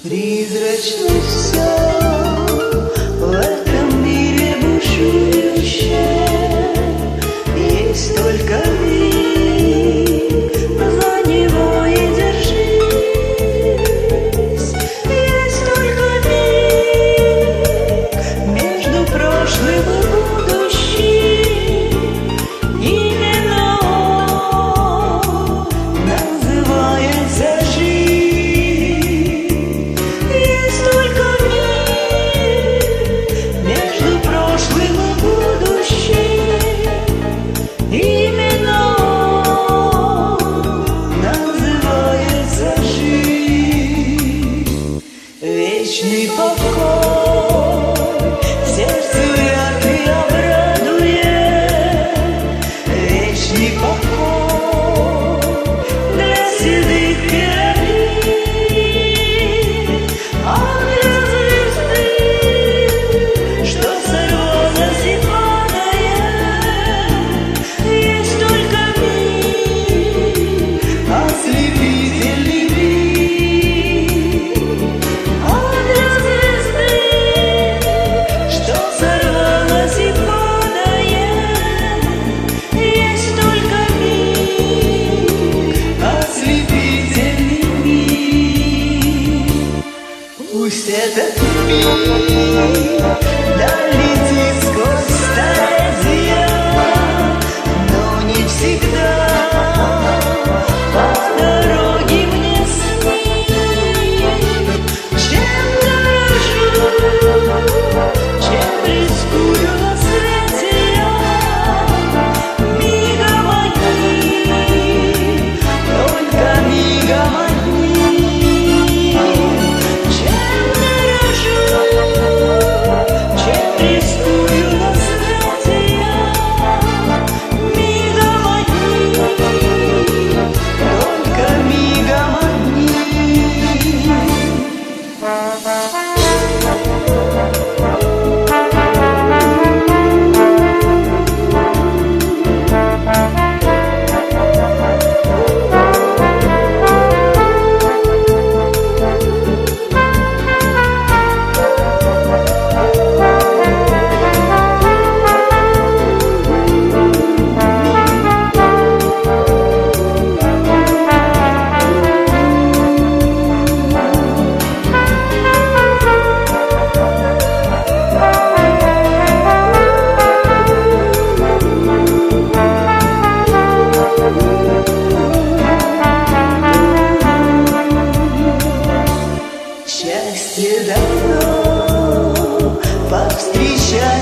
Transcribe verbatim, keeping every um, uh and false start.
Призрачно все в этом мире бушующее, есть только миг, за него и держись. Есть только миг между прошлым и будущим, именно он называется жизнь. Есть только миг между прошлым и будущим, именно он называется жизнь. Вечный покой сердцу вряд ли обрадует, вечный покой для седых пирамид, а для звезды, что сорвалась и падает, есть только миг, ослепительный миг, а для звезды, что сорвалась и падает, есть только миг, ослепительный миг. Пусть этот миг долетит сквозь столетия, но не всегда по дороге мне с ним. Чем дорожу, чем рискую на свете я, мигом одним, только мигом одним. Чем дорожу, чем рискую на свете я, мигом одним, только мигом одним. Счастье давно повстречало